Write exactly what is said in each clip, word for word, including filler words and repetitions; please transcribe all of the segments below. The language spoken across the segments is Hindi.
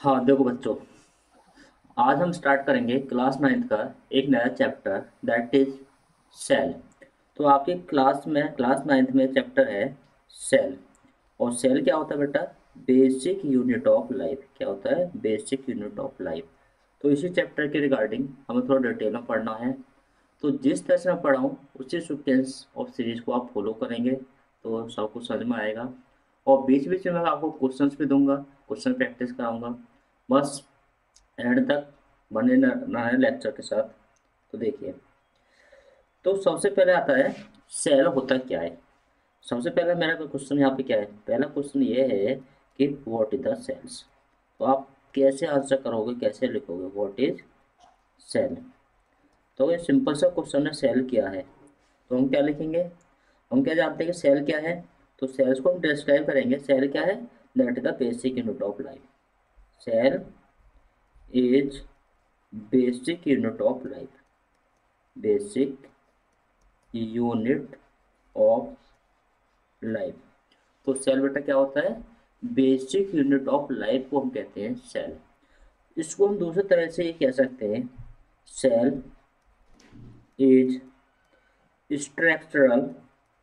हाँ देखो बच्चों, आज हम स्टार्ट करेंगे क्लास नाइन्थ का एक नया चैप्टर दैट इज सेल। तो आपकी क्लास में क्लास नाइन्थ में चैप्टर है सेल। और सेल क्या होता है बेटा? Basic unit of life. क्या होता है? Basic unit of life. तो इसी चैप्टर के रिगार्डिंग हमें थोड़ा डिटेल में पढ़ना है। तो जिस तरह से मैं पढ़ाऊँ उसी सीक्वेंस ऑफ सीरीज को आप फॉलो करेंगे तो सब कुछ समझ में आएगा। और बीच बीच में मैं आपको क्वेश्चंस भी दूंगा, क्वेश्चन प्रैक्टिस कराऊंगा। बस एंड तक बने रहना है लेक्चर के साथ। तो देखिए, तो सबसे पहले आता है सेल होता क्या है। सबसे पहले मेरा क्वेश्चन यहाँ पे क्या है? पहला क्वेश्चन ये है कि व्हाट इज द सेल्स। तो आप कैसे आंसर करोगे, कैसे लिखोगे व्हाट इज सेल? तो ये सिंपल सा क्वेश्चन है, सेल क्या है। तो हम क्या लिखेंगे? हम क्या जानते हैं कि सेल क्या है? तो सेल्स को हम डिस्क्राइब करेंगे। सेल क्या है? That is the basic unit of life. Cell is basic unit of life. Basic unit of life. तो सेल बेटा क्या होता है? बेसिक यूनिट ऑफ लाइफ को हम कहते हैं सेल। इसको हम दूसरे तरह से ये कह सकते हैं, cell is structural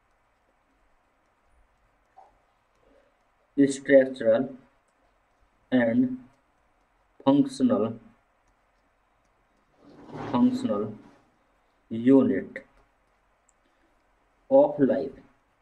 structural and functional functional unit of life.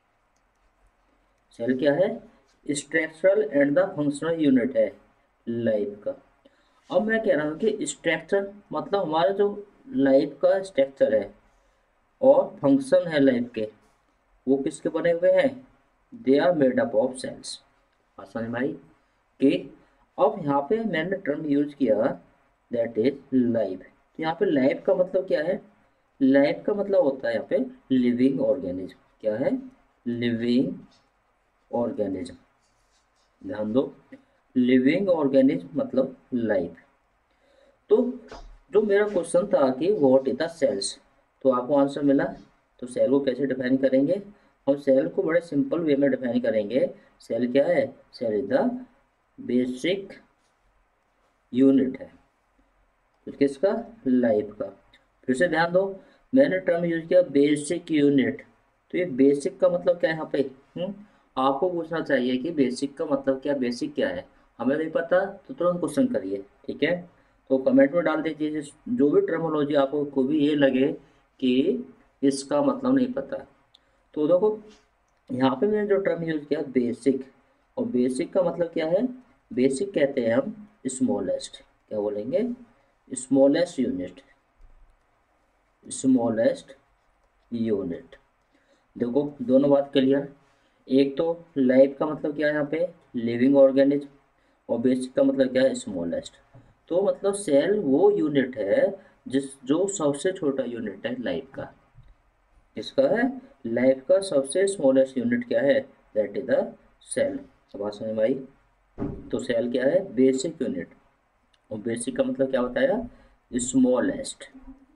Cell क्या है? Structural and the functional unit है लाइफ का। अब मैं कह रहा हूँ कि स्ट्रक्चर मतलब हमारा जो लाइफ का स्ट्रक्चर है और फंक्शन है लाइफ के, वो किसके बने हुए हैं? They are made up of cells. बात समझ में आई कि अब यहाँ पे मैंने टर्म यूज किया दैट इज लाइफ। तो यहाँ पे लाइफ का मतलब क्या है? लाइफ का मतलब होता है यहाँ पे लिविंग ऑर्गेनिज्म। क्या है? Living organism. ध्यान दो, लिविंग ऑर्गेनिज्म मतलब लाइफ। तो जो मेरा क्वेश्चन था कि व्हाट इज द सेल्स, तो आपको आंसर मिला। तो सेल को कैसे डिफाइन करेंगे? और सेल को बड़े सिंपल वे में डिफाइन करेंगे। सेल क्या है? Cell is the basic unit है तो किसका? लाइफ का। फिर से ध्यान दो, मैंने टर्म यूज किया बेसिक यूनिट। तो ये बेसिक का मतलब क्या है यहाँ पे? हम्म आपको पूछना चाहिए कि बेसिक का मतलब क्या, बेसिक क्या है। हमें नहीं पता तो तुरंत क्वेश्चन करिए, ठीक है। तो कमेंट में डाल दीजिए जिस जो भी टर्मोलॉजी आपको को भी ये लगे कि इसका मतलब नहीं पता। तो देखो, यहाँ पे मैंने जो टर्म यूज किया बेसिक, और बेसिक का मतलब क्या है? बेसिक कहते हैं हम स्मॉलेस्ट। क्या बोलेंगे? Smallest unit. Smallest unit. देखो दोनों बात क्लियर। एक तो लाइफ का मतलब क्या है यहाँ पे? Living organism. और बेसिक का मतलब क्या है? स्मॉलेस्ट। तो मतलब सेल वो यूनिट है जिस जो सबसे छोटा यूनिट है लाइफ का। इसका है लाइफ का सबसे स्मॉलेस्ट यूनिट क्या है? That is the cell. अब बात समझ में आई। तो सेल क्या है? Basic unit. और बेसिक का मतलब क्या बताया? स्मॉलेस्ट।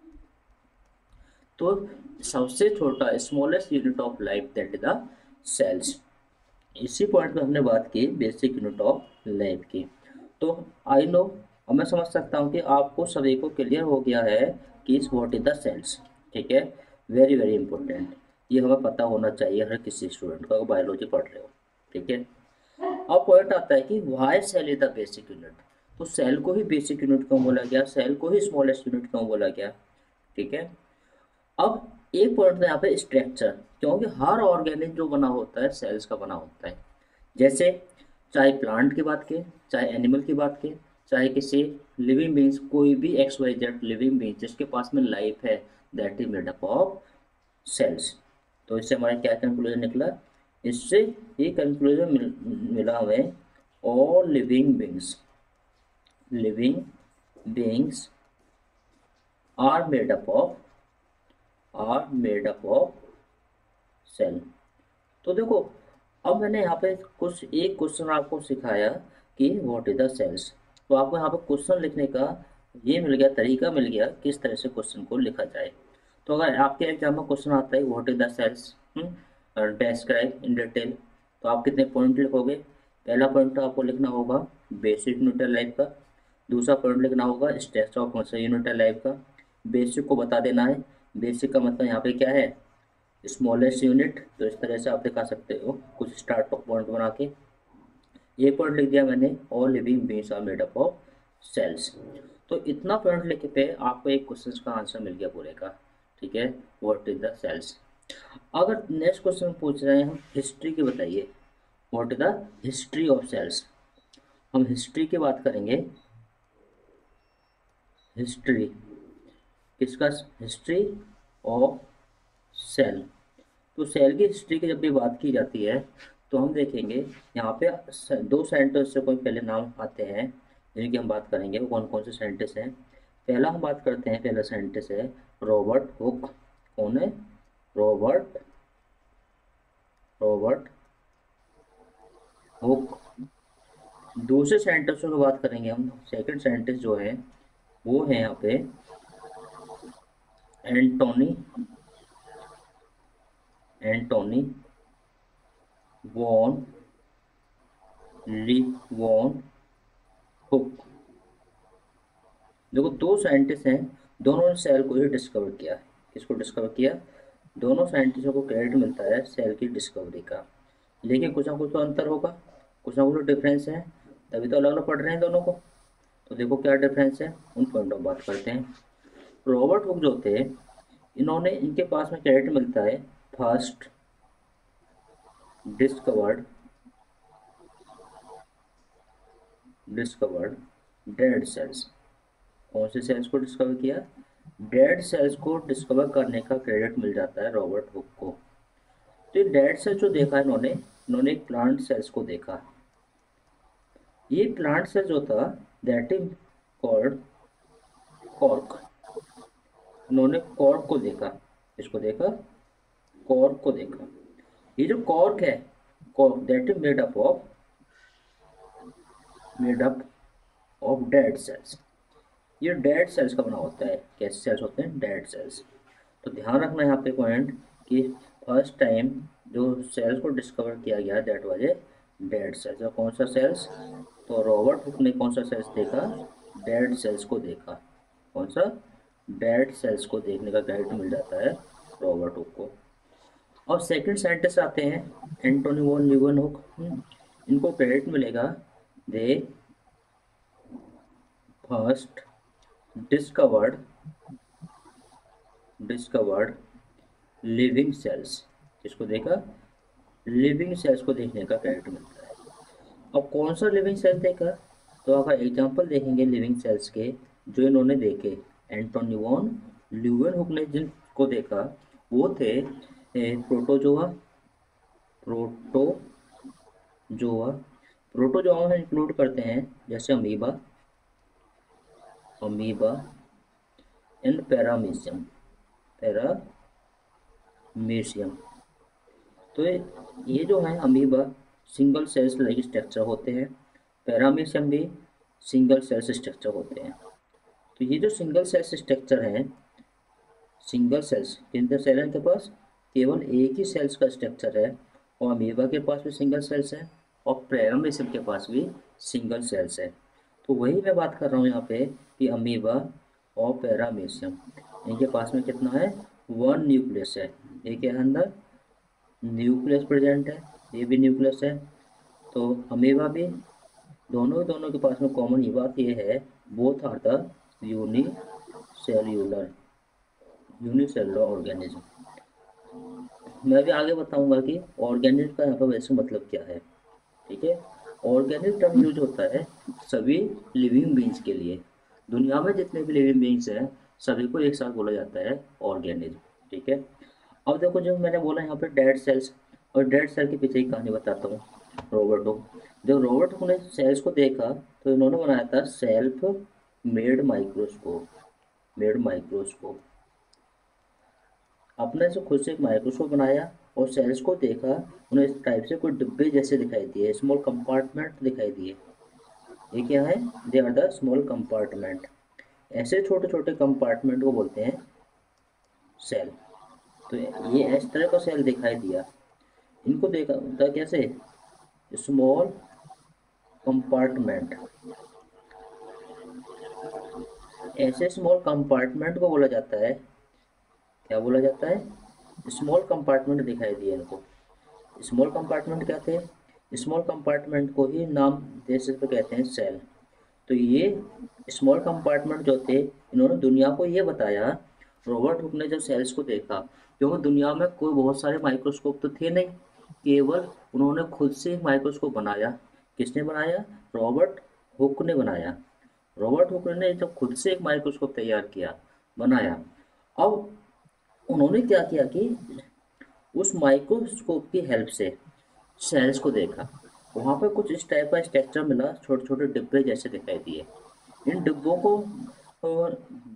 तो सबसे छोटा smallest unit of life that is the cells. इसी पॉइंट पे हमने बात की बेसिक यूनिट ऑफ लाइफ की। तो आई नो, अब मैं समझ सकता हूँ कि आपको सभी को क्लियर हो गया है कि इस व्हाट इज द सेल्स। ठीक है, वेरी वेरी इंपॉर्टेंट। ये हमें पता होना चाहिए हर किसी स्टूडेंट को, अगर बायोलॉजी पढ़ रहे हो। ठीक है, अब पॉइंट आता है कि why cell is the basic unit. तो सेल को ही बेसिक यूनिट क्यों बोला गया? सेल को ही स्मॉलेस्ट यूनिट क्यों बोला गया? ठीक है, अब एक पॉइंट था यहाँ पे स्ट्रक्चर, क्योंकि हर ऑर्गेनिज्म जो बना होता है सेल्स का बना होता है। जैसे चाहे प्लांट की बात करें, चाहे एनिमल की बात करें, चाहे किसी लिविंग बींग्स, कोई भी X Y Z living being जिसके पास में लाइफ है, that is made up of cells. तो इससे हमारा क्या कंक्लूजन निकला? इससे ये कंक्लूजन मिल, मिला हमें, all living beings living beings are made up of are made up of cell. तो देखो, अब मैंने यहाँ पे कुछ एक क्वेश्चन आपको सिखाया कि व्हाट इज द सेल्स। तो आपको यहाँ पे क्वेश्चन लिखने का ये मिल गया, तरीका मिल गया किस तरह से क्वेश्चन को लिखा जाए। तो अगर आपके एग्जाम में क्वेश्चन आता है what is the cells, describe in detail, तो आप कितने पॉइंट लिखोगे? पहला पॉइंट तो आपको लिखना होगा बेसिक यूनिट लाइफ का, दूसरा पॉइंट लिखना होगा structure of function unit life का। बेसिक को बता देना है, बेसिक का मतलब यहाँ पे क्या है, स्मॉलेस्ट यूनिट। तो इस तरह से आप दिखा सकते हो कुछ स्टार्ट पॉइंट बना के। ये पॉइंट लिख दिया मैंने, all living beings are made up of cells. तो इतना पॉइंट लिखे पे आपको एक क्वेश्चन का आंसर मिल गया पूरे का, ठीक है, व्हाट इज द सेल्स। अगर नेक्स्ट क्वेश्चन पूछ रहे हैं हम हिस्ट्री की, बताइए what is the history of cells. हम हिस्ट्री की बात करेंगे, हिस्ट्री किसका, हिस्ट्री ऑफ सेल। तो सेल की हिस्ट्री की जब भी बात की जाती है तो हम देखेंगे यहाँ पे दो साइंटिस्ट से कोई पहले नाम आते हैं जिनकी हम बात करेंगे, वो कौन कौन से साइंटिस्ट हैं। पहला हम बात करते हैं, पहला साइंटिस्ट है रॉबर्ट हुक। कौन है, रॉबर्ट रॉबर्ट हुक। दूसरे साइंटिस्टों की बात करेंगे हम, सेकंड साइंटिस्ट जो है वो है यहाँ पे Antonie Antonie van Leeuwenhoek. देखो दो साइंटिस्ट हैं, दोनों ने सेल को ही डिस्कवर किया है। किसको डिस्कवर किया, दोनों साइंटिस्टों को क्रेडिट मिलता है सेल की डिस्कवरी का। लेकिन कुछ ना कुछ तो अंतर होगा, कुछ ना कुछ तो डिफरेंस है, तभी तो अलग अलग पढ़ रहे हैं दोनों को। तो देखो क्या डिफरेंस है, उन पॉइंटों पर बात करते हैं। रॉबर्ट हुक जो थे, इन्होंने, इनके पास में क्रेडिट मिलता है first discovered discovered dead cells. कौन से सेल्स को डिस्कवर किया, डेड सेल्स को डिस्कवर करने का क्रेडिट मिल जाता है रॉबर्ट हुक को। तो ये डेड सेल्स जो देखा इन्होंने, इन्होंने एक प्लांट सेल्स को देखा। ये प्लांट सेल जो था दैट इज कॉल्ड कॉर्क। इन्होंने कॉर्क को देखा, इसको देखा, कॉर्क को देखा। ये जो कॉर्क है, cork that is made up of made up of dead cells. ये डेड सेल्स का बना होता है। कैसे सेल्स होते हैं, डेड सेल्स। तो ध्यान रखना यहाँ पे पॉइंट कि फर्स्ट टाइम जो सेल्स को डिस्कवर किया गया that was a dead cells. कौन सा सेल्स, तो रॉबर्ट हुक ने कौन सा सेल्स देखा, डेड सेल्स को देखा। कौन सा, डेड सेल्स को देखने का क्रेडिट मिल जाता है रॉबर्ट हुक को। और सेकंड साइंटिस्ट आते हैं एंटोनी वॉन लीeuwenhoek। इनको क्रेडिट मिलेगा, they first discovered discovered living cells. किसको देखा, लिविंग सेल्स को देखने का क्रेडिट मिलता है। अब कौन सा लिविंग सेल देखा, तो अगर एग्जांपल देखेंगे लिविंग सेल्स के जो इन्होंने देखे, एंटोनी वॉन लीeuwenhoek ने जिनको देखा वो थे प्रोटोजोआ प्रोटोजोआ प्रोटोजोआ में इंक्लूड करते हैं जैसे amoeba amoeba and paramecium paramecium. तो ये जो है amoeba single cells like structure होते हैं, पैरामीशियम भी सिंगल सेल्स स्ट्रक्चर होते हैं। तो ये जो सिंगल सेल्स स्ट्रक्चर हैं, सिंगल सेल्स कितने सेल हैं इनके पास, केवल एक ही सेल्स का स्ट्रक्चर है। और अमीबा के पास भी सिंगल सेल्स है और पैरामीशियम के पास भी सिंगल सेल्स है। तो वही मैं बात कर रहा हूँ यहाँ पे कि अमीबा और पैरामीशियम इनके पास में कितना है, वन न्यूक्लियस है। ये क्या है, अंदर न्यूक्लियस प्रेजेंट है, ये भी न्यूक्लियस है। तो अमीबा भी, दोनों दोनों के पास में कॉमन ये बात ये है, both are the unicellular unicellular organism. मैं भी आगे बताऊंगा कि ऑर्गेनिज्म का यहाँ पर वैसे मतलब क्या है, ठीक है। ऑर्गेनिक टर्म यूज होता है सभी लिविंग बींग्स के लिए। दुनिया में जितने भी लिविंग बींग्स हैं सभी को एक साथ बोला जाता है ऑर्गेनिज्म, ठीक है। अब देखो जो मैंने बोला यहाँ पे डेड सेल्स, और डेड सेल के पीछे की कहानी बताता हूँ। रॉबर्ट हुक, जब रॉबर्ट हुक ने सेल्स को देखा तो इन्होंने बनाया था self made microscope made microscope अपने से खुद से एक माइक्रोस्कोप बनाया और सेल्स को देखा। उन्हें इस टाइप से कोई डिब्बे जैसे दिखाई दिए, स्मॉल कंपार्टमेंट दिखाई दिए। ये क्या है, they are the small compartment. ऐसे छोटे छोटे कंपार्टमेंट को बोलते हैं सेल। तो ये इस तरह का सेल दिखाई दिया। इनको देखा था कैसे, स्मॉल कंपार्टमेंट, ऐसे स्मॉल कंपार्टमेंट को बोला जाता है, क्या बोला जाता है, स्मॉल कंपार्टमेंट दिखाई दिए इनको। स्मॉल कंपार्टमेंट क्या थे, स्मॉल कंपार्टमेंट को ही नाम दे सकते कहते हैं सेल। तो ये स्मॉल कंपार्टमेंट जो थे, इन्होंने दुनिया को ये बताया, रॉबर्ट हुक ने जब सेल्स को देखा, क्योंकि दुनिया में कोई बहुत सारे माइक्रोस्कोप तो थे नहीं, केवल उन्होंने खुद से एक माइक्रोस्कोप बनाया। किसने बनाया, रॉबर्ट हुक ने बनाया। रॉबर्ट हुक ने जब खुद से एक माइक्रोस्कोप तैयार किया, बनाया, अब उन्होंने क्या किया कि उस माइक्रोस्कोप की हेल्प से सेल्स को देखा। वहाँ पे कुछ इस टाइप का स्ट्रक्चर मिला, छोटे छोटे डिब्बे जैसे दिखाई दिए। इन डिब्बों को और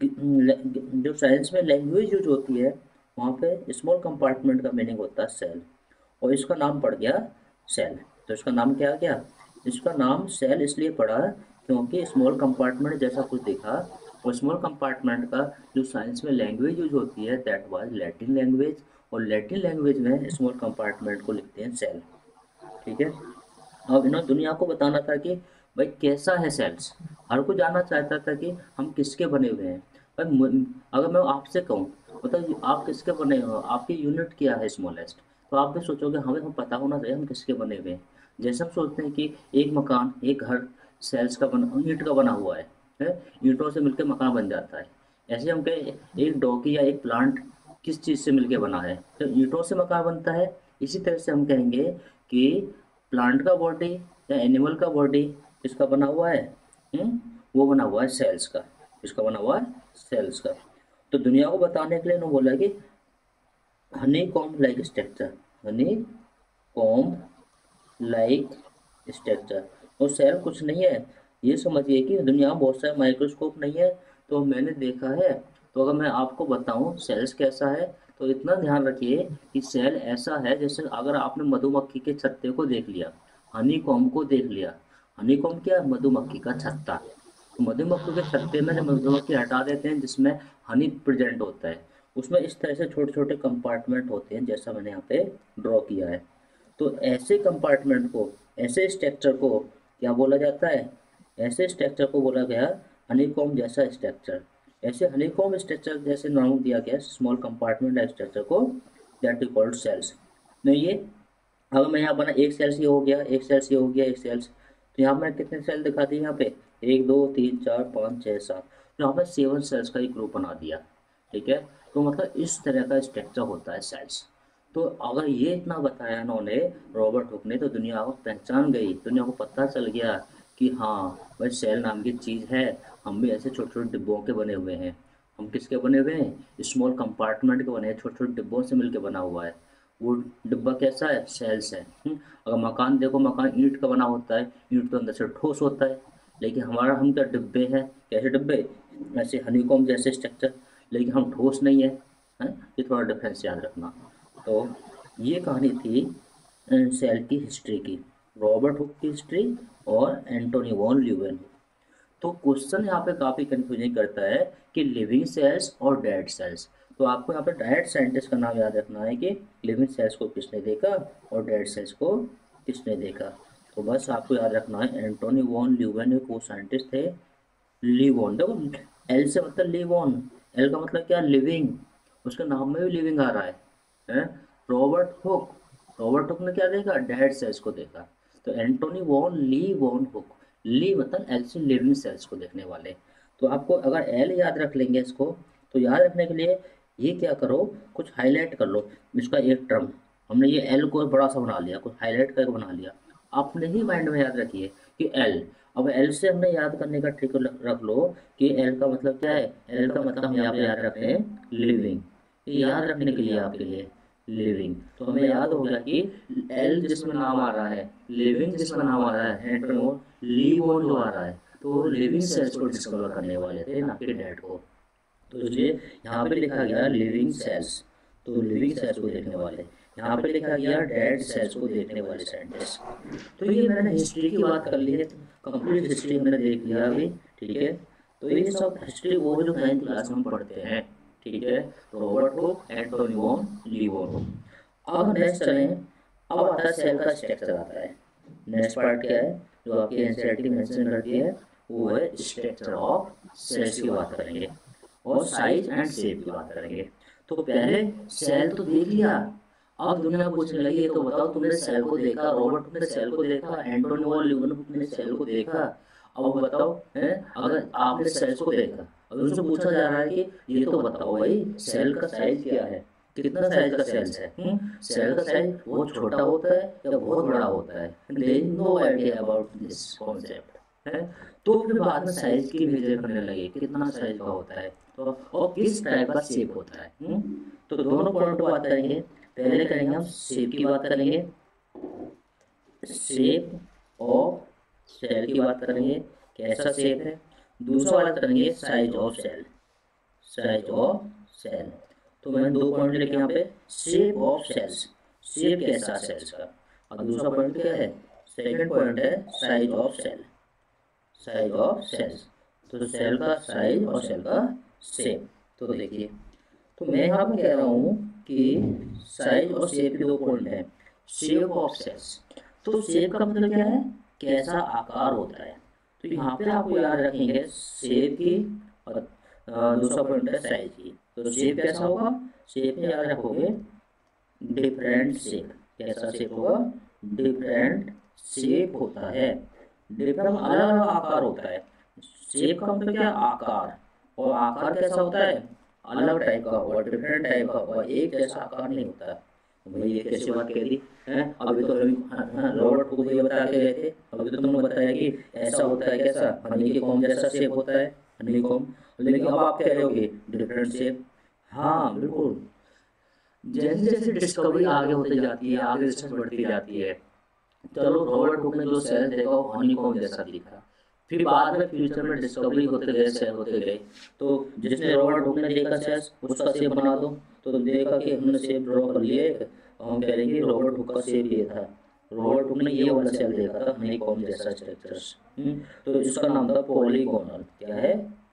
जो साइंस में लैंग्वेज यूज होती है, वहाँ पे स्मॉल कंपार्टमेंट का मीनिंग होता है सेल, और इसका नाम पड़ गया सेल। तो इसका नाम क्या आ गया, इसका नाम सेल इसलिए पड़ा क्योंकि स्मॉल कंपार्टमेंट जैसा कुछ दिखा, और स्मॉल कंपार्टमेंट का जो साइंस में लैंग्वेज यूज होती है दैट वाज लैटिन लैंग्वेज, और लैटिन लैंग्वेज में स्मॉल कंपार्टमेंट को लिखते हैं सेल। ठीक है। अब इन्होंने दुनिया को बताना था कि भाई कैसा है सेल्स, हर कोई जानना चाहता था कि हम किसके बने हुए हैं। भाई मु- अगर मैं आपसे कहूँ मतलब आप किसके बने हो, आपकी यूनिट क्या है स्मॉलेस्ट, तो आप भी सोचोगे हमें हम पता होना चाहिए हम किसके बने हुए हैं। जैसे हम सोचते हैं कि एक मकान, एक घर सेल्स का बना, ईंट का बना हुआ है, है? ईंटों से मिलकर मकान बन जाता है। ऐसे हम कहें एक डॉगी या एक प्लांट किस चीज़ से मिलके बना है, तो ईंटों से मकान बनता है। इसी तरह से हम कहेंगे कि प्लांट का बॉडी या एनिमल का बॉडी किसका बना हुआ है, हुँ? वो बना हुआ है सेल्स का। किसका बना हुआ है, सेल्स का। तो दुनिया को बताने के लिए उन्होंने बोला कि honeycomb like structure, honeycomb like structure. और सेल कुछ नहीं है, ये समझिए कि दुनिया में बहुत सारे माइक्रोस्कोप नहीं है, तो मैंने देखा है। तो अगर मैं आपको बताऊं सेल्स कैसा है, तो इतना ध्यान रखिए कि सेल ऐसा है जैसे अगर आपने मधुमक्खी के छत्ते को देख लिया, हनी कॉम्ब को देख लिया। हनी कॉम्ब क्या है, मधुमक्खी का छत्ता। तो मधुमक्खी के छत्ते में जब मधुमक्खी हटा देते हैं जिसमें हनी प्रेजेंट होता है, उसमें इस तरह से छोटे छोटे कंपार्टमेंट होते हैं जैसा मैंने यहाँ पे ड्रॉ किया है। तो ऐसे कंपार्टमेंट को, ऐसे स्ट्रक्चर को क्या बोला जाता है, ऐसे स्ट्रक्चर को बोला गया हनीकॉम्ब जैसा स्ट्रक्चर। ऐसे हनीकॉम्ब स्ट्रक्चर जैसे नाम दिया गया स्मॉल कंपार्टमेंट स्ट्रक्चर को, दैट इज कॉल्ड सेल्स। मैं ये अगर मैं यहाँ बना एक सेल्स ये हो गया, एक सेल्स ये हो गया, एक सेल्स, तो यहाँ मैं कितने सेल दिखा दिए यहाँ पे, एक दो तीन चार पाँच छः सात, तो यहाँ पे सेवन सेल्स का एक ग्रुप बना दिया। ठीक है। तो मतलब इस तरह का स्ट्रक्चर होता है सेल्स। तो अगर ये इतना बताया इन्होंने, रॉबर्ट हुक ने, तो दुनिया को पहचान गई, दुनिया को पता चल गया कि हाँ भाई सेल नाम की चीज़ है। हम भी ऐसे छोटे छोटे डिब्बों के बने हुए हैं। हम किसके बने हुए हैं, स्मॉल कंपार्टमेंट के बने हैं, छोटे छोटे डिब्बों से मिलकर बना हुआ है। वो डिब्बा कैसा है, सेल्स है। हुँ? अगर मकान देखो, मकान ईंट का बना होता है, ईंट तो अंदर से ठोस होता है। लेकिन हमारा हम क्या डिब्बे हैं, कैसे डिब्बे, ऐसे हनीकॉम्ब जैसे स्ट्रक्चर, लेकिन हम ठोस नहीं है, हैं? ये थोड़ा डिफरेंस याद रखना। तो ये कहानी थी अ, सेल की हिस्ट्री की, रॉबर्ट हुक की हिस्ट्री और एंटोनी वॉन ल्यूवेन। तो क्वेश्चन यहाँ पे काफ़ी कंफ्यूजिंग करता है कि लिविंग सेल्स और डेड सेल्स। तो आपको यहाँ पे डेड साइंटिस्ट का नाम याद रखना है कि लिविंग सेल्स को किसने देखा और डेड सेल्स को किसने देखा। तो बस आपको याद रखना है एंटोनी वॉन ल्यूवेन एक वो साइंटिस्ट थे। लिवॉन, देखो एल से मतलब लिवॉन, एल का मतलब क्या, लिविंग, उसके नाम में भी लिविंग आ रहा है, हैं? रॉबर्ट हुक, रॉबर्ट हुक ने क्या देखा, डेड सेल्स को देखा। तो Antonie van Leeuwenhoek, Lee मतलब एल से लिविंग सेल्स को देखने वाले। तो आपको अगर एल याद रख लेंगे इसको, तो याद रखने के लिए ये क्या करो, कुछ हाईलाइट कर लो इसका एक टर्म। हमने ये एल को बड़ा सा बना लिया, कुछ हाईलाइट करके बना लिया। अपने ही माइंड में याद रखिए कि एल, अब एल से हमने याद करने का ट्रिक रख लो कि एल का मतलब क्या है, एल का मतलब हम यहाँ पे याद रख रहे हैं लिविंग। ये याद रखने के लिए आपके लिए लिविंग, तो हमें याद हो गया कि एल जिसमें नाम आ रहा है, लिविंग जिसमें नाम आ रहा है, एंटोनो लीवोन जो आ रहा है, तो लिविंग सेल्स को डिस्कवर करने वाले थे ना कि डेड को। तो इसलिए यहाँ पे लिखा गया लिविंग सेल्स, तो लिविंग सेल्स को देखने वाले। यहाँ पे लिखा गया डेड सेल्स को देखने वाले साइंटिस्ट। तो ये मैंने हिस्ट्री की बात कर ली है, कंप्लीट हिस्ट्री हमने देख लिया अभी। ठीक है। तो ये सब हिस्ट्री वो जो नाइन्थ क्लास में हम पढ़ते हैं। ठीक है। Robert Hooke, Antonie van Leeuwenhoek. अब नेक्स्ट चलें, अब आता है सेल का स्ट्रक्चर आता है। नेक्स्ट पार्ट क्या है, जो आपकी एनसीईआरटी मेंशन करती है वो है स्ट्रक्चर ऑफ सेल्स की बात करेंगे और साइज एंड शेप की बात करेंगे। तो पहले सेल तो देख लिया, अब दुनिया पूछने लगी ये तो बताओ तुमने सेल को देखा, रॉबर्ट ने सेल को देखा, एंटोनियो और ल्यूवेनहुक ने सेल को देखा, अब बताओ हैं अगर आपने सेल्स को देखा, अब उनसे पूछा जा रहा है कि ये तो बताओ भाई सेल का साइज क्या है, कितना साइज का सेल्स है। हुँ? सेल का साइज बहुत छोटा होता है या बहुत बड़ा होता है, they know idea about this concept है। तो फिर बाद में साइज की मेजर करने लगे कितना साइज का होता है तो और किस टाइप का शेप होता है। हुँ? तो दोनों पॉइंट पर बात करेंगे। पहले करेंगे हम शेप की बात करेंगे, शेप ऑफ सेल की बात करेंगे कैसा शेप है। दूसरा बात करेंगे size of cell, size of cell. तो मैंने दो पॉइंट लिखे यहाँ पे, शेप ऑफ सेल्स, शेप कैसा सेल्स का, और दूसरा पॉइंट क्या है, सेकंड पॉइंट है size of cell, size of cells. तो सेल का साइज और सेल का शेप। तो देखिए तो मैं यहाँ पे कह रहा हूँ कि साइज और शेप के दो पॉइंट हैं। शेप ऑफ सेल्स, तो शेप का मतलब क्या है, कैसा आकार होता है। तो यहाँ पे आपको याद रखेंगे शेप की और दूसरा पॉइंट है साइज की। तो शेप कैसा होगा, शेप में याद रखोगे डिफरेंट शेप, कैसा शेप होगा, डिफरेंट शेप होता है, डिफरेंट अलग अलग आकार होता है। शेप का मतलब क्या, आकार, और आकार कैसा होता है, अलग टाइप का होगा, डिफरेंट टाइप का होगा, एक जैसा आकार नहीं होता। भाई ये कैसी बात कह दी है, अभी तो हम रॉबर्ट को ये बता के गए थे, अभी तो तुमने बताया कि ऐसा होता है, कैसा, हनी के कॉम जैसा शेप होता है, हनी कॉम, लेकिन अब आप कह रहे होगे डिफरेंट शेप। हाँ बिल्कुल, जैसे जैसे डिस्कवरी आगे होती जाती है, आगे रिसर्च बढ़ती जाती है, चलो रॉबर्ट हुक ने जो सेल देखा वो हनीकॉम्ब जैसा दिखा, फिर बाद में फ्यूचर में डिस्कवरी होते गए, सेल होते गए, तो जिसने रॉबर्ट हुक ने देखा सेल उसका शेप बना दो, तो देखा कि हमने शेप ड्रॉ कर लिए, हम कहेंगे रॉबर्ट हुक का शेप ये था, रॉबर्ट हुक ने ये वाला सेल देखा था हनीकॉम्ब जैसा स्ट्रक्चर्स। तो इसका नाम था पॉलीगोनल, क्या है,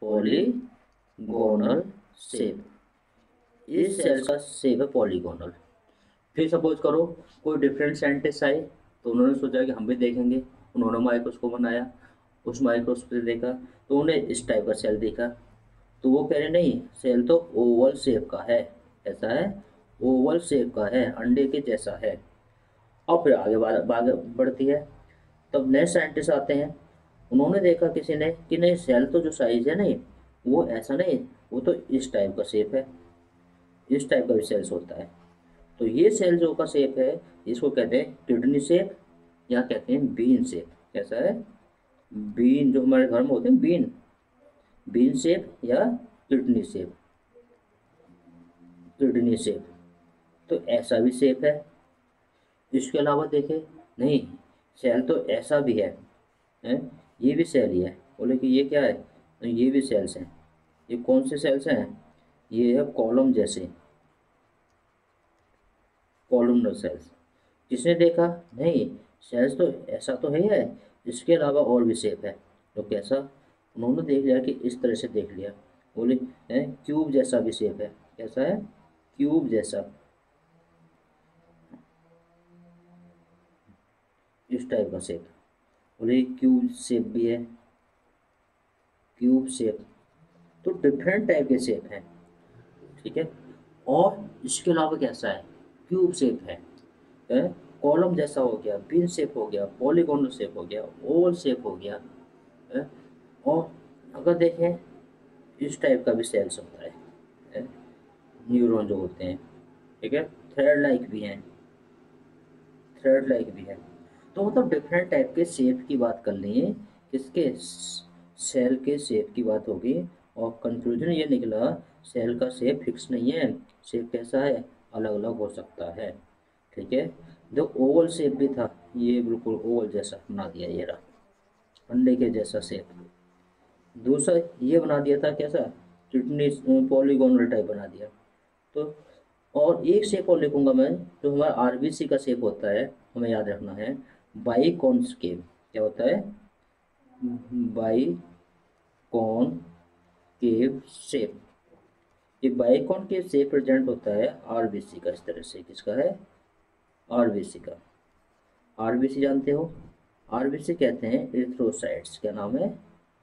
पॉलीगोनल शेप, इस सेल का शेप है पॉलीगोनल। फिर सपोज करो कोई डिफरेंट साइंटिस्ट आए, तो उन्होंने सोचा कि हम भी देखेंगे, उन्होंने माइक्रोस्कोप बनाया, उस माइक्रोस्कोप से देखा तो उन्हें इस टाइप का सेल देखा, तो वो कह रहे नहीं सेल तो ओवल शेप का है, ऐसा है, ओवल शेप का है, अंडे के जैसा है। और फिर आगे बात बढ़ती है, तब नए साइंटिस्ट आते हैं, उन्होंने देखा किसी ने कि नहीं सेल तो जो साइज है नहीं वो ऐसा नहीं, वो तो इस टाइप का शेप है, इस टाइप का भी सेल्स होता है। तो ये सेल जो का शेप है इसको कहते हैं किडनी शेप या कहते हैं बीन शेप। कैसा है, बीन, जो हमारे घर में होते हैं बीन, बीन शेप या किडनी शेप, किडनी शेप, तो ऐसा भी शेप है। इसके अलावा देखें नहीं सेल तो ऐसा भी है, है? ये भी सेल ही है, बोले कि ये क्या है, तो ये भी सेल्स हैं। ये कौन से सेल्स हैं, ये है कॉलम जैसे, कॉलमनर सेल्स। किसने देखा नहीं सेल्स तो ऐसा तो है ही है, इसके अलावा और भी शेप है, तो कैसा, उन्होंने देख लिया कि इस तरह से देख लिया, बोले है क्यूब जैसा भी शेप है, कैसा है, क्यूब जैसा, इस टाइप का शेप, बोले क्यूब शेप भी है, क्यूब शेप, तो डिफरेंट टाइप के शेप हैं, ठीक है। और इसके अलावा कैसा है, क्यूब शेप है, है? कॉलम जैसा हो गया, पिन शेप हो गया, पॉलीगोनल शेप हो गया, ओवल शेप हो गया, है? और अगर देखें इस टाइप का भी सेल्स होता है, है? न्यूरॉन जो होते हैं, ठीक है, थ्रेड लाइक भी हैं, थ्रेड लाइक भी है। तो मतलब डिफरेंट टाइप के शेप की बात कर ली है, किसके, सेल के शेप की बात होगी, और कंक्लूजन ये निकला सेल का शेप फिक्स नहीं है, शेप कैसा है, अलग अलग हो सकता है, ठीक है। जो ओवल शेप भी था ये बिल्कुल ओवल जैसा बना दिया, ये रहा अंडे के जैसा शेप। दूसरा ये बना दिया था कैसा, किडनी पॉलीगोनल टाइप बना दिया। तो और एक शेप और लिखूंगा मैं, जो हमारा आरबीसी का शेप होता है, हमें याद रखना है, बाइकॉन्केव, क्या होता है, बाइकॉन्केव शेप, ये बाइकॉन्केव शेप प्रेजेंट होता है आरबीसी का, इस तरह से, किसका है, आरबीसी का, आरबीसी जानते हो, आरबीसी कहते हैं इरिथ्रोसाइट्स। क्या नाम है?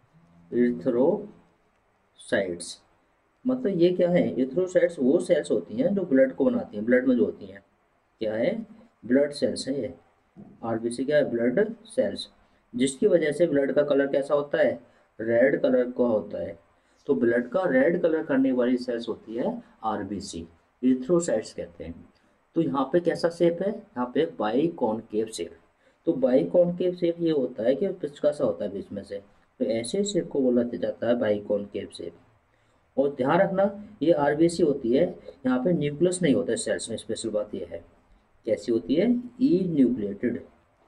इरिथ्रोसाइट्स। मतलब ये क्या है? इरिथ्रोसाइट्स वो सेल्स होती हैं जो ब्लड को बनाती हैं, ब्लड में जो होती हैं। क्या है? ब्लड सेल्स है ये। आरबीसी क्या है? ब्लड सेल्स, जिसकी वजह से ब्लड का कलर कैसा होता है? रेड कलर का होता है। तो ब्लड का रेड कलर करने वाली सेल्स होती है आरबीसी, इरिथ्रोसाइट्स कहते हैं। तो यहाँ पे कैसा शेप है? यहाँ पे बाई कॉनकेव शेप। तो बाई कॉनकेव शेप ये होता है कि पिचका सा होता है बीच में से, तो ऐसे शेप को बोला जाता है बाई कॉनकेव शेप। और ध्यान रखना, ये आरबीसी होती है, यहाँ पे न्यूक्लियस नहीं होता है सेल्स में। स्पेशल बात ये है, कैसी होती है? Enucleated.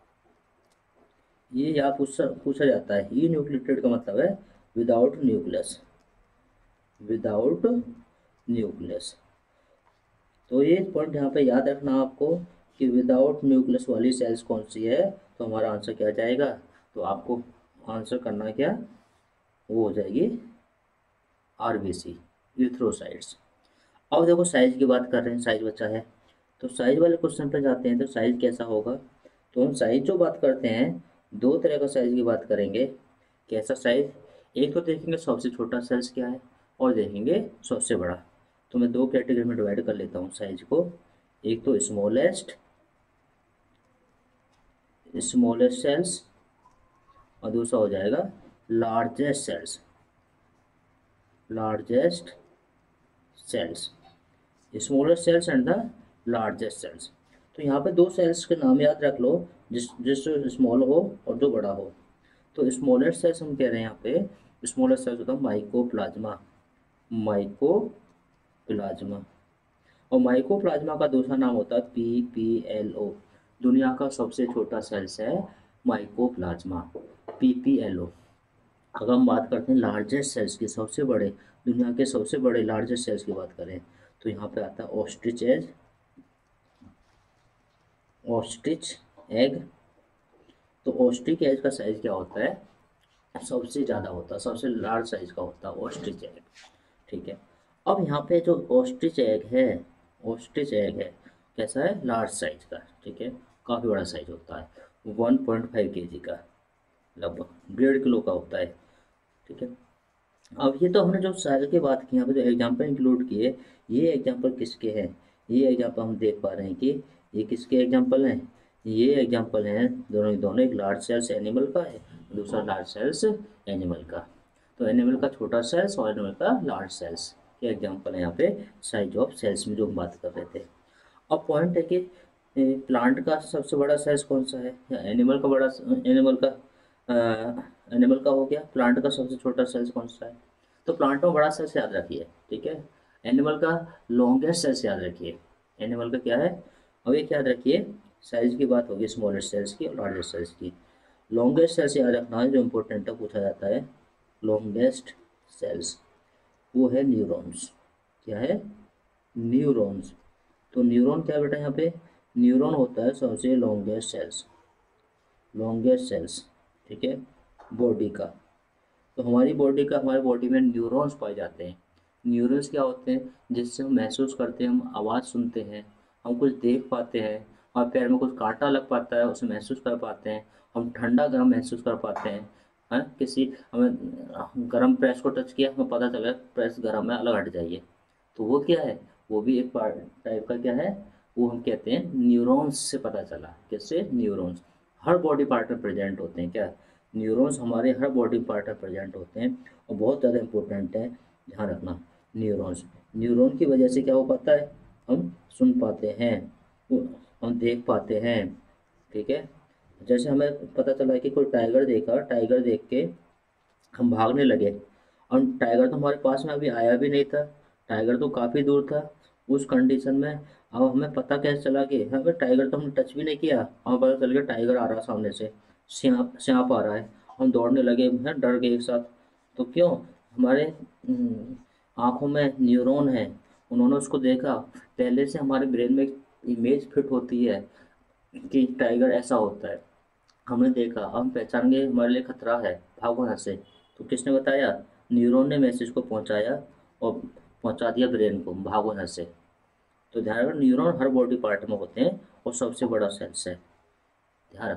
ये यहाँ पूछा पूछा जाता है। ई न्यूक्लिएटेड का मतलब है विदाउट न्यूक्लियस, विदाउट न्यूक्लियस। तो ये पॉइंट यहाँ पे याद रखना आपको कि विदाउट न्यूक्लियस वाली सेल्स कौन सी है। तो हमारा आंसर क्या जाएगा? तो आपको आंसर करना क्या? वो हो जाएगी आरबीसी, इरिथ्रोसाइट्स। अब देखो साइज की बात कर रहे हैं, साइज बचा है, तो साइज वाले क्वेश्चन पे जाते हैं। तो साइज कैसा होगा? तो हम साइज जो बात करते हैं, दो तरह का साइज की बात करेंगे। कैसा साइज? एक तो देखेंगे सबसे छोटा सेल्स क्या है, और देखेंगे सबसे बड़ा। तो मैं दो कैटेगरी में डिवाइड कर लेता हूँ साइज को। एक तो स्मॉलेस्ट, स्मॉलेस्ट सेल्स, और दूसरा हो जाएगा largest cells, largest cells. Smallest cells and the largest cells. तो यहाँ पे दो सेल्स के नाम याद रख लो, जिस जिस स्मॉल हो और जो बड़ा हो। तो स्मॉलेस्ट सेल्स हम कह रहे हैं यहाँ पे, स्मॉलेस्ट सेल्स होता है माइकोप्लाज्मा, माइकोप्लाज्मा। और माइकोप्लाज्मा का दूसरा नाम होता है पी पी एल ओ। दुनिया का सबसे छोटा सेल्स है mycoplasma, P P L O. अगर हम बात करते हैं लार्जेस्ट सेल्स की, सबसे बड़े, दुनिया के सबसे बड़े लार्जेस्ट सेल्स की बात करें, तो यहाँ पे आता है ऑस्ट्रिच एग, ऑस्ट्रिच एग। तो ऑस्ट्रिच एग का साइज क्या होता है? सबसे ज़्यादा होता है, सबसे लार्ज साइज का होता है ऑस्ट्रिच एग। ठीक है। अब यहाँ पे जो ऑस्ट्रिच एग है, ऑस्ट्रिच एग है कैसा है? लार्ज साइज का। ठीक है, काफ़ी बड़ा साइज होता है, वन पॉइंट फाइव के जी का, लगभग डेढ़ किलो का होता है। ठीक है। अब ये तो हमने जो साइज की बात की, यहाँ पे जो एग्जाम्पल इंक्लूड किए, ये एग्जाम्पल किसके हैं? ये एग्जाम्पल हम देख पा रहे हैं कि ये किसके एग्जाम्पल हैं? ये एग्जाम्पल हैं दोनों दोनों, एक लार्ज सेल्स एनिमल का है, दूसरा लार्ज सेल्स एनिमल का। तो एनिमल का छोटा सेल्स और एनिमल का लार्ज सेल्स के एग्जाम्पल है यहाँ पे साइज ऑफ सेल्स में जो हम बात कर रहे थे। अब पॉइंट है कि प्लांट का सबसे बड़ा सेल्स कौन सा है, या एनिमल का बड़ा, एनिमल का एनिमल का हो गया, प्लांट का सबसे छोटा सेल्स कौन सा है? तो प्लांट में बड़ा सेल्स याद रखिए। ठीक है। एनिमल का लॉन्गेस्ट सेल्स याद रखिए। एनिमल का क्या है? अब एक याद रखिए, साइज की बात होगी स्मॉलेस्ट सेल्स की और लार्जेस्ट सेल्स की। लॉन्गेस्ट सेल्स याद रखना है, जो इम्पोर्टेंट है, पूछा जाता है। लॉन्गेस्ट सेल्स वो है न्यूरॉन्स। क्या है? न्यूरॉन्स। तो न्यूरॉन क्या बेटा? यहाँ पे न्यूरॉन होता है सबसे लॉन्गेस्ट सेल्स, लॉन्गेस्ट सेल्स। ठीक है, बॉडी का। तो हमारी बॉडी का, हमारी बॉडी में न्यूरॉन्स पाए जाते हैं। न्यूरॉन्स क्या होते हैं? जिससे हम महसूस करते हैं, हम आवाज़ सुनते हैं, हम कुछ देख पाते हैं, और पैर में कुछ कांटा लग पाता है उसे महसूस कर पाते हैं, हम ठंडा गर्म महसूस कर पाते हैं। हाँ, किसी हमें गर्म प्रेस को टच किया, हमें पता चला प्रेस गर्म है, अलग हट जाइए। तो वो क्या है? वो भी एक पार्ट टाइप का क्या है? वो हम कहते हैं न्यूरॉन्स से पता चला। कैसे? न्यूरॉन्स हर बॉडी पार्ट में प्रेजेंट होते हैं। क्या? न्यूरॉन्स हमारे हर बॉडी पार्ट में प्रेजेंट होते हैं, और बहुत ज़्यादा इंपॉर्टेंट है, ध्यान रखना। न्यूरॉन्स, न्यूरॉन की वजह से क्या हो पाता है? हम सुन पाते हैं, हम देख पाते हैं। ठीक है। जैसे हमें पता चला कि कोई टाइगर देखा, टाइगर देख के हम भागने लगे, और टाइगर तो हमारे पास में अभी आया भी नहीं था, टाइगर तो काफ़ी दूर था। उस कंडीशन में अब हमें पता कैसे चला कि हमें टाइगर तो हमने टच भी नहीं किया, हमें पता चल गया टाइगर आ रहा है सामने से, सांप सांप आ रहा है, हम दौड़ने लगे हैं डर के एक साथ। तो क्यों? हमारे हम्म, आँखों में न्यूरॉन है, उन्होंने उसको देखा। पहले से हमारे ब्रेन में एक इमेज फिट होती है कि टाइगर ऐसा होता है, हमने देखा, हम पहचान गए हमारे लिए खतरा है, भागो यहाँ से। तो किसने बताया? न्यूरॉन ने मैसेज को पहुंचाया, और पहुंचा दिया ब्रेन को, भागो यहाँ से। तो ध्यान रखना, न्यूरॉन हर बॉडी पार्ट में होते हैं, और सबसे बड़ा सेल्स है, ध्यान रखना।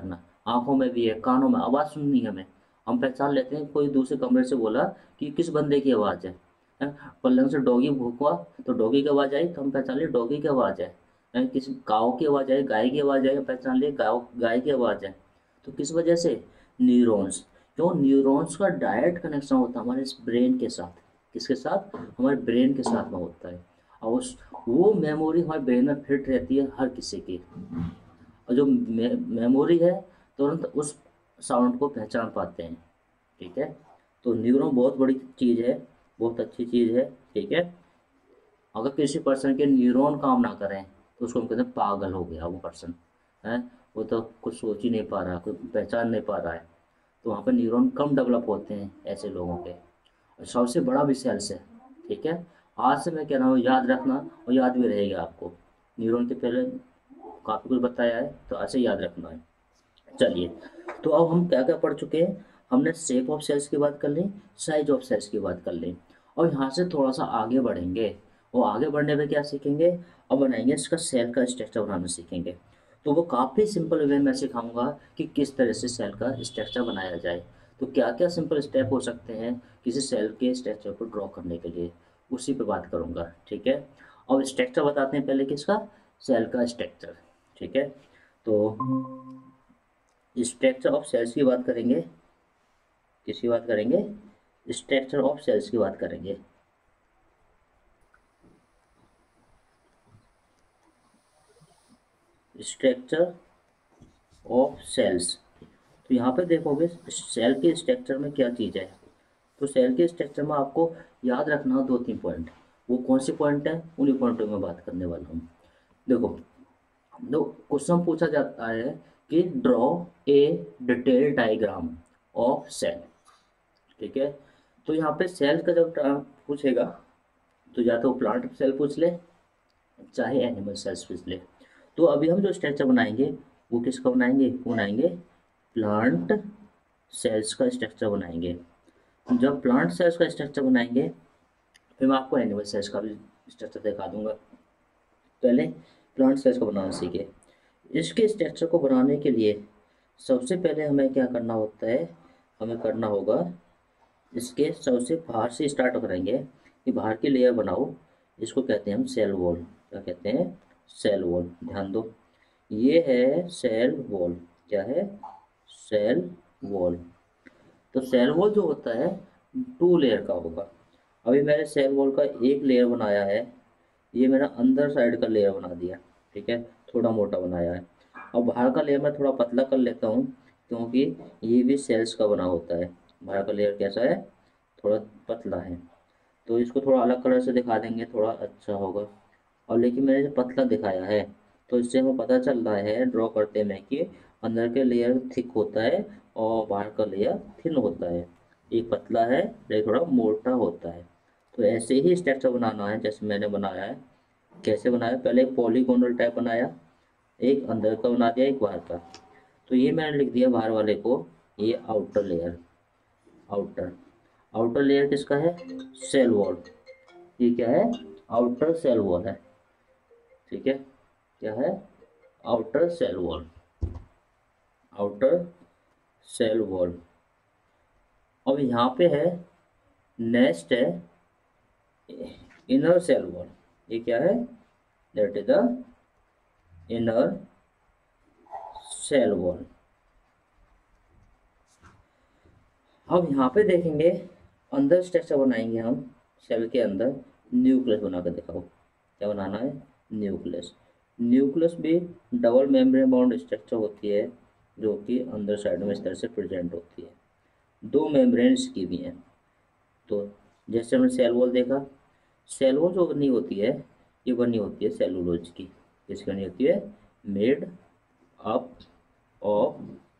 आंखों में भी है, कानों में आवाज़ सुननी है हमें, हम पहचान लेते हैं कोई दूसरे कमरे से बोला कि किस बंदे की आवाज़ है, हैं? पलंग से डॉगी भूखा तो डॉगी की आवाज़ आई तो हम पहचान लिए डॉगी की आवाज़ है, हैं? किसी काऊ की आवाज़ आई, गाय की आवाज़ आई, हम पहचान लिए गाय गाय की आवाज़ है। तो किस वजह से? न्यूरॉन्स। क्यों? न्यूरॉन्स का डायरेक्ट कनेक्शन होता है हमारे इस ब्रेन के साथ। किसके साथ? हमारे ब्रेन के साथ में होता है। और उस वो मेमोरी हमारे ब्रेन में फिट रहती है हर किसी की। और जो मे, मेमोरी है तुरंत उस साउंड को पहचान पाते हैं। ठीक है, तो न्यूरॉन बहुत बड़ी चीज़ है, बहुत अच्छी चीज़ है। ठीक है, अगर किसी पर्सन के न्यूरॉन काम ना करें तो उसको हम कहते हैं पागल हो गया वो पर्सन है, वो तो कुछ सोच ही नहीं पा रहा, कुछ पहचान नहीं पा रहा है। तो वहाँ पर न्यूरॉन कम डेवलप होते हैं ऐसे लोगों के। और सबसे बड़ा भी सेल्स है। ठीक है, आज से मैं कह रहा हूँ याद रखना, और याद भी रहेगा आपको। न्यूरॉन के पहले काफ़ी कुछ बताया है तो ऐसे याद रखना है। चलिए, तो अब हम क्या क्या पढ़ चुके हैं? हमने शेप ऑफ सेल्स की बात कर ली, साइज ऑफ सेल्स की बात कर ली, और यहाँ से थोड़ा सा आगे बढ़ेंगे। और आगे बढ़ने में क्या सीखेंगे? अब बनाएंगे इसका सेल का स्ट्रक्चर बनाना सीखेंगे। तो वो काफ़ी सिंपल वे में सिखाऊंगा कि किस तरह से सेल का स्ट्रक्चर बनाया जाए। तो क्या क्या सिंपल स्टेप हो सकते हैं किसी सेल के स्ट्रक्चर को ड्रॉ करने के लिए, उसी पे बात करूंगा। ठीक है, अब स्ट्रक्चर बताते हैं पहले किसका? सेल का स्ट्रक्चर। ठीक है, तो स्ट्रक्चर ऑफ सेल्स की बात करेंगे। किसकी बात करेंगे? स्ट्रक्चर ऑफ सेल्स की बात करेंगे। Structure of cells. तो यहाँ पे देखोगे सेल के स्ट्रक्चर में क्या चीज़ है। तो सेल के स्ट्रक्चर में आपको याद रखना दो तीन पॉइंट। वो कौन से पॉइंट है? उन्हीं पॉइंटों में बात करने वाला हूँ। देखो, दो क्वेश्चन पूछा जाता है कि draw a detail diagram of cell. ठीक है, तो यहाँ पे सेल का जब पूछेगा तो या तो प्लांट सेल पूछ ले, चाहे एनिमल सेल्स पूछ ले। तो अभी हम जो स्ट्रक्चर बनाएंगे वो किसका बनाएंगे? वो बनाएंगे प्लांट सेल्स का स्ट्रक्चर बनाएंगे। जब प्लांट सेल्स का स्ट्रक्चर बनाएंगे फिर मैं आपको एनिमल सेल्स का भी स्ट्रक्चर दिखा दूंगा। पहले प्लांट सेल्स को बनाना सीखे। इसके स्ट्रक्चर को बनाने के लिए सबसे पहले हमें क्या करना होता है? हमें करना होगा इसके सबसे बाहर से स्टार्ट करेंगे कि बाहर की लेयर बनाओ। इसको कहते हैं हम सेल वॉल। क्या कहते हैं? Cell wall. ध्यान दो, ये है सेल वॉल। क्या है? Cell wall. तो सेल वॉल जो होता है टू लेयर का होगा। अभी मैंने सेल वॉल का एक लेयर बनाया है, ये मेरा अंदर साइड का लेयर बना दिया। ठीक है, थोड़ा मोटा बनाया है। अब बाहर का लेयर मैं थोड़ा पतला कर लेता हूँ क्योंकि ये भी सेल्स का बना होता है। बाहर का लेयर कैसा है? थोड़ा पतला है। तो इसको थोड़ा अलग कलर से दिखा देंगे, थोड़ा अच्छा होगा। और लेकिन मैंने जो पतला दिखाया है तो इससे हमें पता चल रहा है ड्रॉ करते में कि अंदर के लेयर थिक होता है और बाहर का लेयर थिन होता है। एक पतला है, एक थोड़ा मोटा होता है। तो ऐसे ही स्ट्रक्चर बनाना है जैसे मैंने बनाया है। कैसे बनाया? पहले एक पॉलीगोनल टाइप बनाया, एक अंदर का बना दिया, एक बाहर का। तो ये मैंने लिख दिया बाहर वाले को, ये outer layer. Outer outer layer किसका है? Cell wall. ये क्या है? आउटर सेल वॉल है। ठीक है, क्या है? Outer cell wall. Outer cell wall. अब यहाँ पे है नेक्स्ट है इनर सेल वॉल। ये क्या है? That is the inner cell wall. अब यहाँ पे देखेंगे अंदर स्ट्रक्चर बनाएंगे हम सेल के अंदर। न्यूक्लियस बना कर दिखाओ। क्या बनाना है? न्यूक्लियस। न्यूक्लियस भी डबल मेम्ब्रेन बाउंड स्ट्रक्चर होती है जो कि अंदर साइड में इस तरह से प्रेजेंट होती है। दो मेम्ब्रेन्स की भी हैं। तो जैसे हमने सेल वॉल देखा, सेल वॉल जो बनी होती है ये बनी होती है सेलुलोज की। किसकी बनी होती है? Made up of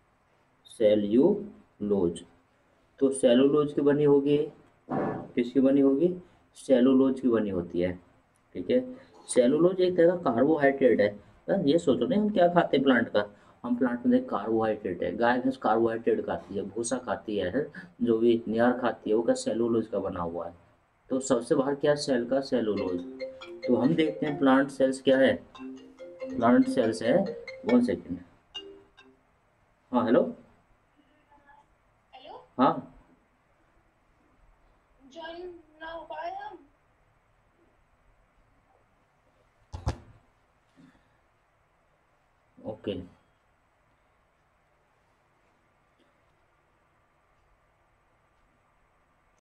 cellulose. तो सेलुलोज की बनी होगी, किसकी बनी होगी? सेलुलोज की बनी होती है। ठीक है, सेलुलोज एक तरह का कार्बोहाइड्रेट है। हाँ, ये सोचो नहीं हम क्या खाते हैं प्लांट का। हम प्लांट में देख कार्बोहाइड्रेट है, गाय भैंस कार्बोहाइड्रेट खाती है, भूसा खाती है, जो भी नियर खाती है वो क्या सेलुलोज का बना हुआ है। तो सबसे बाहर क्या है? सेल का सेलुलोज। तो हम देखते हैं प्लांट सेल्स क्या है। प्लांट सेल्स है, वन सेकेंड, हाँ हेलो। हेलो। हाँ। ज्वाइन ना हो पाया। ओके।